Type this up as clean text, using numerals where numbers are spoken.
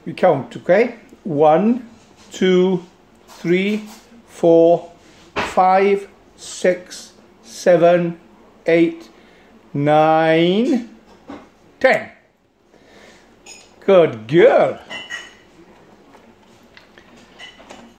We count, okay? 1, 2, 3, 4, 5, 6, 7, 8, 9, 10. Good girl.